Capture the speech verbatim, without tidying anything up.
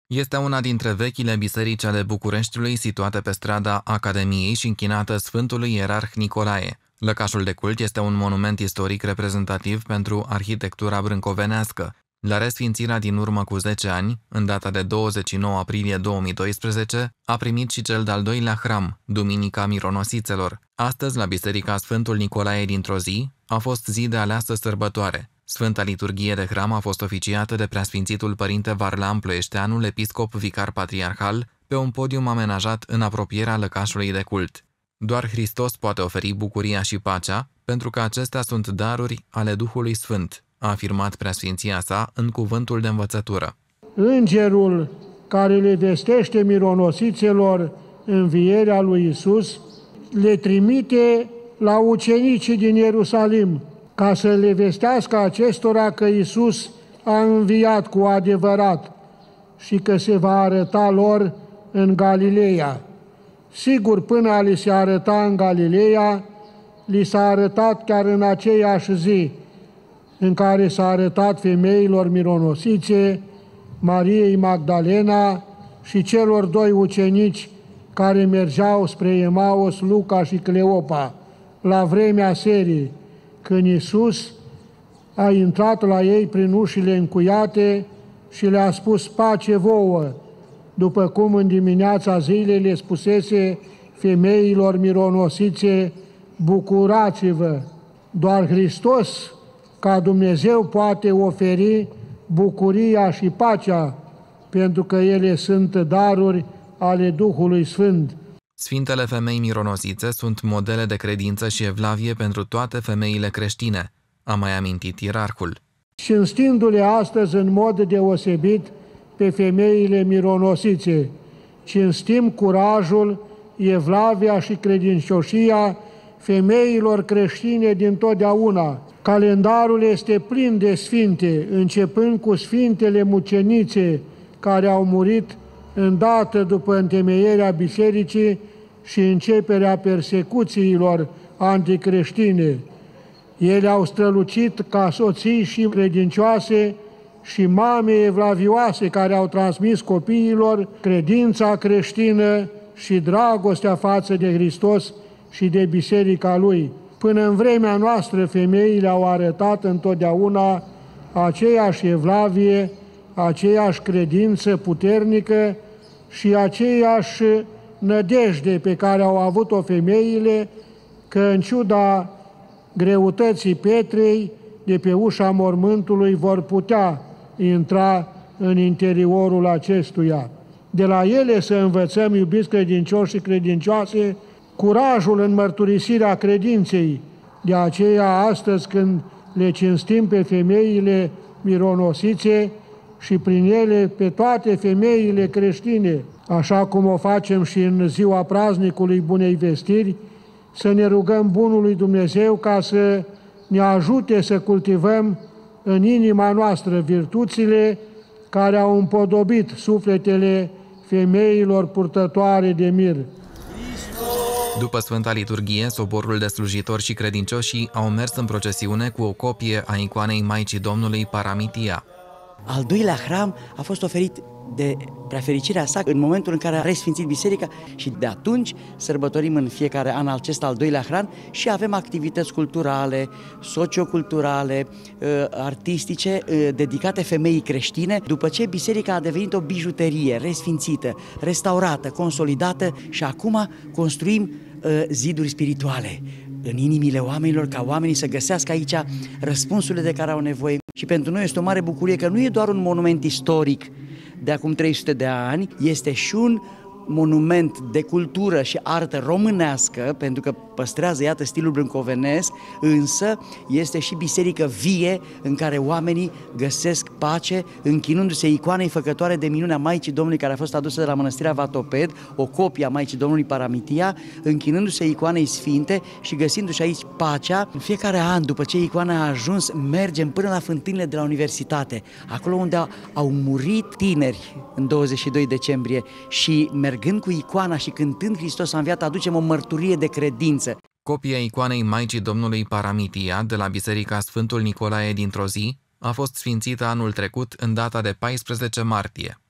Este una dintre vechile biserici ale Bucureștiului, situate pe strada Academiei și închinată Sfântului Ierarh Nicolae. Lăcașul de cult este un monument istoric reprezentativ pentru arhitectura brâncovenească. La resfințirea din urmă cu zece ani, în data de douăzeci și nouă aprilie două mii doisprezece, a primit și cel de-al doilea hram, Duminica Mironosițelor. Astăzi, la Biserica Sfântul Nicolae dintr-o zi, a fost zi de aleasă sărbătoare. Sfânta liturghie de hram a fost oficiată de preasfințitul părinte Varlam Ploieșteanul, episcop vicar patriarhal, pe un podium amenajat în apropierea lăcașului de cult. Doar Hristos poate oferi bucuria și pacea, pentru că acestea sunt daruri ale Duhului Sfânt, a afirmat preasfinția sa în cuvântul de învățătură. Îngerul care le vestește mironosițelor învierea lui Iisus le trimite la ucenicii din Ierusalim, ca să le vestească acestora că Iisus a înviat cu adevărat și că se va arăta lor în Galileea. Sigur, până a li se arăta în Galileea, li s-a arătat chiar în aceeași zi în care s-a arătat femeilor mironosițe, Mariei Magdalena și celor doi ucenici care mergeau spre Emaus, Luca și Cleopa, la vremea serii, când Iisus a intrat la ei prin ușile încuiate și le-a spus pace vouă, după cum în dimineața zilei le spusese femeilor mironosițe, bucurați-vă! Doar Hristos, ca Dumnezeu, poate oferi bucuria și pacea, pentru că ele sunt daruri ale Duhului Sfânt. Sfintele femei mironosițe sunt modele de credință și evlavie pentru toate femeile creștine, a mai amintit ierarhul. Cinstindu-le astăzi în mod deosebit pe femeile mironosițe, cinstim curajul, evlavia și credincioșia femeilor creștine dintotdeauna. Calendarul este plin de sfinte, începând cu sfintele mucenițe care au murit îndată după întemeierea bisericii și începerea persecuțiilor anticreștine. Ele au strălucit ca soții și credincioase și mame evlavioase care au transmis copiilor credința creștină și dragostea față de Hristos și de biserica Lui. Până în vremea noastră, femeile au arătat întotdeauna aceeași evlavie, aceeași credință puternică și aceeași nădejde pe care au avut-o femeile, că în ciuda greutății Petrei, de pe ușa mormântului vor putea intra în interiorul acestuia. De la ele să învățăm, iubiți credincioși și credincioase, curajul în mărturisirea credinței. De aceea, astăzi, când le cinstim pe femeile mironosițe și prin ele pe toate femeile creștine, așa cum o facem și în ziua praznicului Bunei Vestiri, să ne rugăm Bunului Dumnezeu ca să ne ajute să cultivăm în inima noastră virtuțile care au împodobit sufletele femeilor purtătoare de mir. După Sfânta Liturghie, soborul de slujitori și credincioșii au mers în procesiune cu o copie a icoanei Maicii Domnului Paramitia. Al doilea hram a fost oferit de preafericirea sa în momentul în care a resfințit biserica și de atunci sărbătorim în fiecare an acesta al doilea hram și avem activități culturale, socioculturale, artistice dedicate femeii creștine, după ce biserica a devenit o bijuterie resfințită, restaurată, consolidată și acum construim ziduri spirituale în inimile oamenilor, ca oamenii să găsească aici răspunsurile de care au nevoie. Și pentru noi este o mare bucurie că nu e doar un monument istoric de acum trei sute de ani, este și un monument de cultură și artă românească, pentru că păstrează, iată, stilul brâncovenesc, însă este și biserică vie în care oamenii găsesc pace, închinându-se icoanei făcătoare de minunea Maicii Domnului, care a fost adusă de la Mănăstirea Vatoped, o copie a Maicii Domnului Paramitia, închinându-se icoanei sfinte și găsindu-și aici pacea. În fiecare an, după ce icoana a ajuns, mergem până la fântânile de la universitate, acolo unde au murit tineri în douăzeci și doi decembrie și mergând cu icoana și cântând Hristos a înviat, aducem o mărturie de credință. Copia icoanei Maicii Domnului Paramitia de la Biserica Sfântul Nicolae dintr-o zi a fost sfințită anul trecut în data de paisprezece martie.